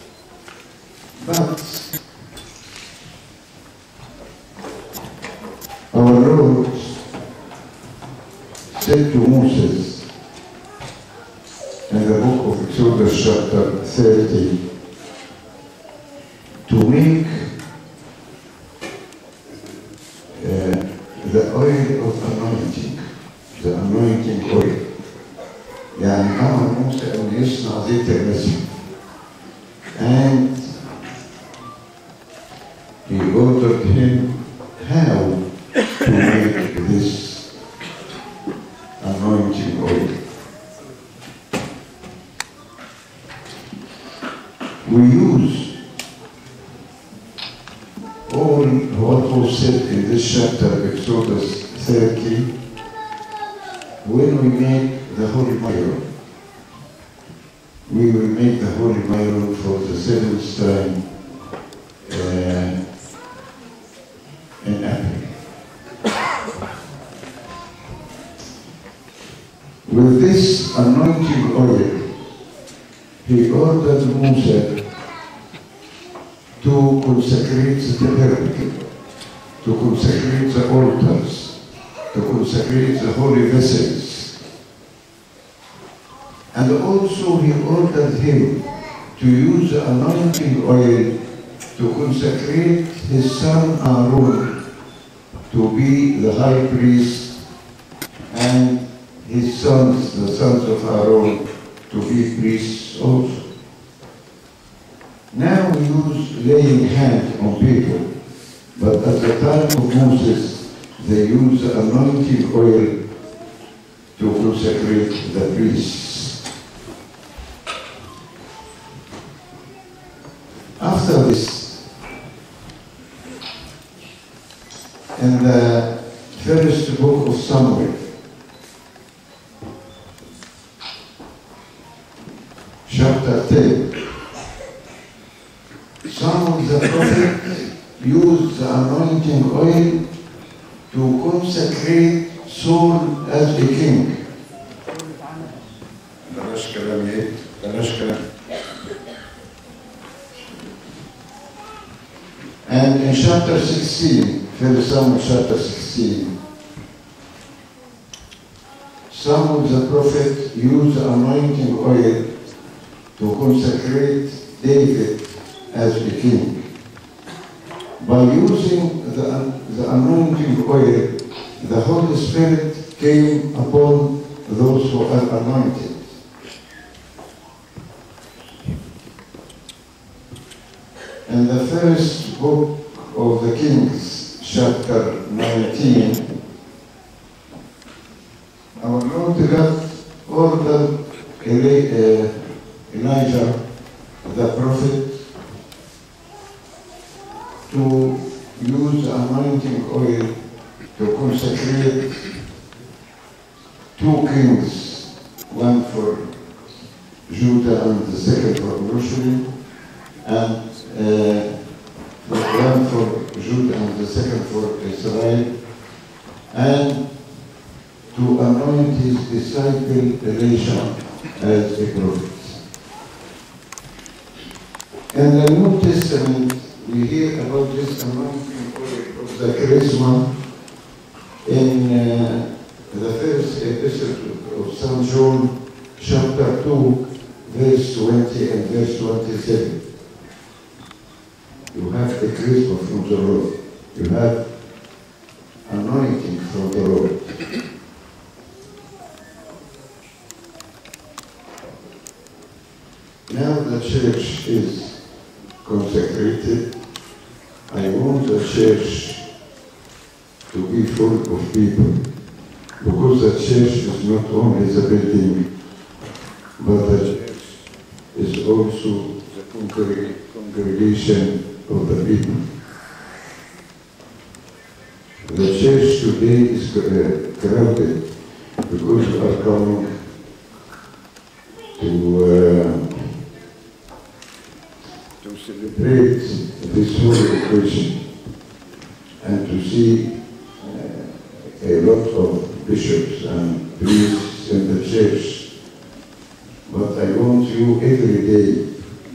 But our Lord said to Moses in the book of Exodus chapter 30 to make the oil of anointing, the anointing oil. يعني أمر موسى أن يصنع زيت المسيح. And he ordered him how to make this anointing oil. We use all what was said in this chapter, Exodus 30, when we make the Holy Myron. We will make the Holy Myron for the seventh time in April. With this anointing oil, he ordered Moses to consecrate the tabernacle, to consecrate the altars, to consecrate the holy vessels. And also he ordered him to use the anointing oil to consecrate his son Aaron to be the high priest, and his sons, the sons of Aaron, to be priests also. Now we use laying hand on people, but at the time of Moses, they used the anointing oil to consecrate the priests. After this, in the first book of Samuel, chapter 10, Samuel the prophet used the anointing oil to consecrate Saul as a king. And in chapter 16, 1 Samuel chapter 16, Samuel the prophet used the anointing oil to consecrate David as a king. By using the anointing oil, the Holy Spirit came upon those who are anointed. In the first book of the Kings, chapter 19, our Lord God ordered Elijah, the prophet, to use the anointing oil to consecrate two kings, one for Judah and the second for Jerusalem, and one for Judah and the second for Israel, and to anoint his disciple Elisha as a prophet. In the New Testament, we hear about this anointing oil of the charisma in the first epistle of St. John, chapter 2, verse 20 and verse 27. You have the charisma from the Lord. You have anointing from the Lord. Now the church is consecrated. I want the church to be full of people, because the church is not only the building, but the church is also the congregation of the people. The church today is crowded because we are coming to celebrate this holy occasion and to see a lot of bishops and priests in the church. But I want you every day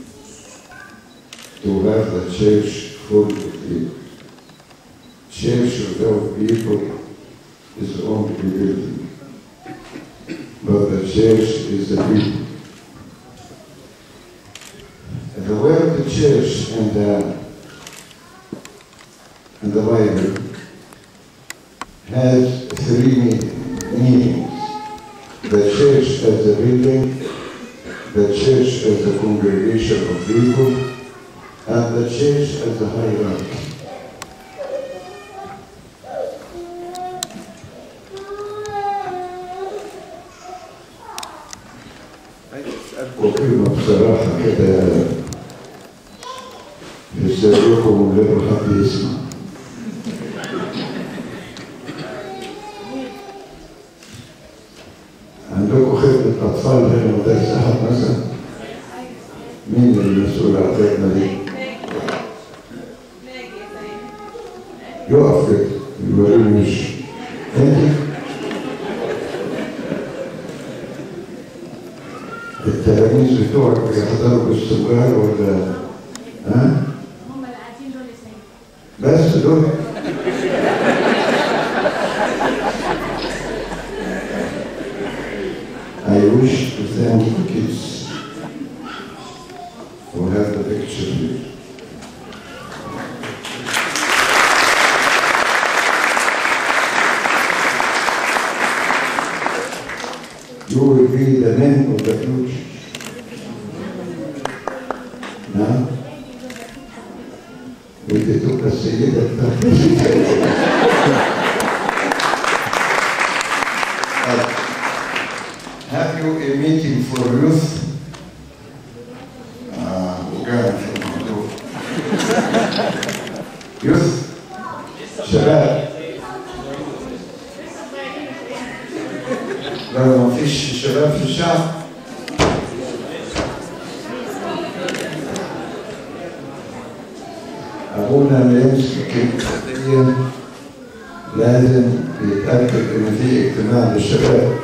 to have the church full of people. Church without people is only building, but the church is the people. The word church in the Bible has three meanings. The church as a building, the church as a congregation of people, and the church as a hierarchy. وكلمة بصراحة كده في سركم من غير حد يسمع. عندكم خدمة أطفال هنا مدارس أحد مثلا؟ مين المسؤول عن الخدمة دي؟ يقف كده يوريني وشه. أنت؟ التلاميذ بتوعك بيحضروا باستمرار ولا ها؟ هم اللي قاعدين دول بس دول؟ I wish to thank the kids who have the picture here. You will be the men of the future. Now, وديتوك السيدة Have you a meeting for youth? وقال في الموضوع. Youth? شباب. لو ما فيش شباب في الشعب أبونا اللي يمسك القضية لازم يتأكد إن في اجتماع للشباب.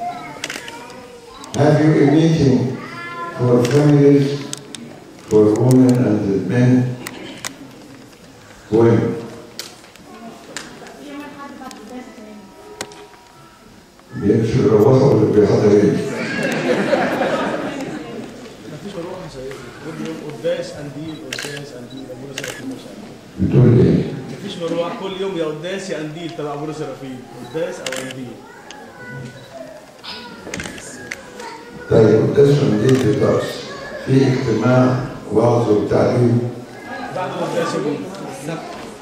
Have you a meeting for families, for women and men? When? بيمشوا يروحوا ولا بيحضروا ايه؟ مفيش مروح يا سيدي، قداس قنديل ابونا سرافيل. بتقول ايه؟ مفيش مروح، كل يوم يا قداس يا قنديل تبع ابونا سرافيل، قداس او قنديل. طيب قداس قنديل بطقس، في اجتماع وعظ وتعليم بعد القداس يقول لا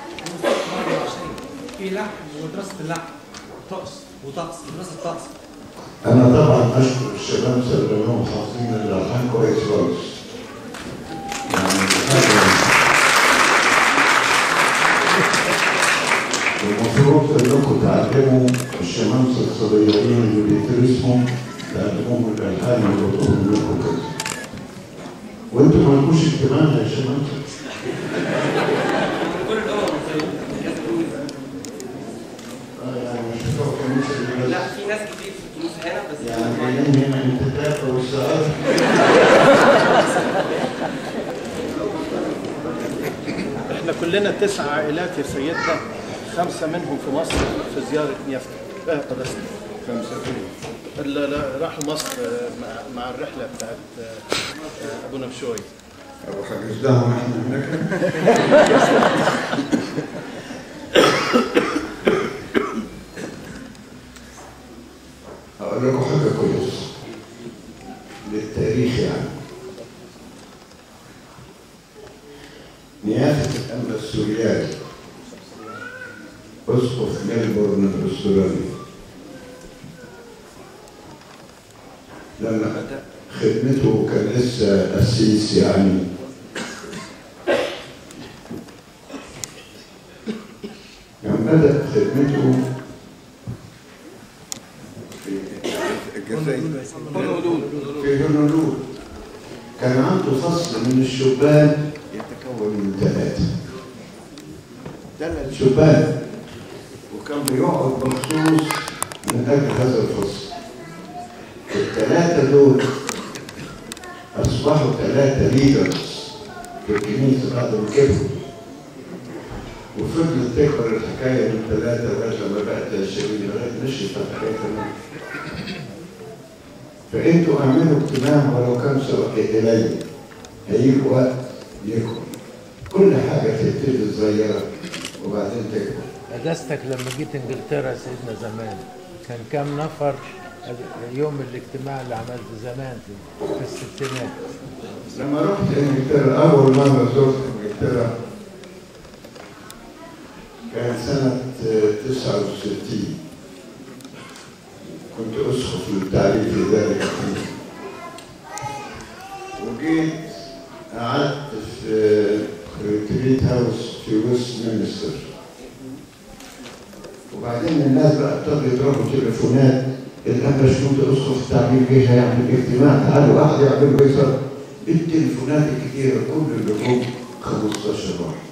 في لحن ودراسة اللحن طقس وطقس دراسة الطقس. أنا طبعا أشكر الشباب لأنهم حافظين الألحان كويس خالص. المفروض إنكم تعلموا الشمامسة الصغيرين اللي بيدرسوا تعلموهم الألحان ويطلبوا منكم كده. وأنتم مالكوش اجتماع يا شمامسة؟ لا في ناس كتير في الكنيسة هنا بس يعني جايين هنا الانتداب والسؤال. احنا كلنا 9 عائلات يا سيدنا، 5 منهم في مصر في زيارة نيافته. بس 5 فين؟ لا راحوا مصر مع الرحلة بتاعت أبونا بشوي. أبو حجزناهم احنا هناك. أقول لكم حاجة كويسة للتاريخ يعني. نيافة الأنبا السورياني أسقف ميلبورن الأسترالي لما بدأ خدمته كان لسه قسيس يعني بدأ خدمته في هونولول. كان عنده فصل من الشبان يتكون من 3 شبان، وكان بيقعد مخصوص من أجل هذا الفصل. ال3 دول أصبحوا 3 ليدرز في الكنيسة بعد ما كبروا، وفضلت تكبر الحكاية من 3 لغاية لما بقت 20 لغاية نشرت الحكاية كمان. فأنتوا اعملوا اجتماع ولو كان سواء قليل، هيجي وقت يكبر. كل حاجة تبتدي صغيرة وبعدين تكبر. قداستك لما جيت انجلترا سيدنا زمان كان كام نفر يوم الاجتماع اللي عملته زمان في الستينات؟ لما رحت انجلترا اول مرة زرت انجلترا كان سنة 69. كنت اسقف للتعليم في ذلك الحين، وجيت قعدت في ريتريت هاوس في ويستمنستر. وبعدين الناس بقى ابتدوا يضربوا تليفونات، الان باشمهندس اسقف التعليم جه هيعمل اجتماع، تعالوا واحد يعملوا ايه؟ التليفونات الكتيره كل اللي جم 15 واحد.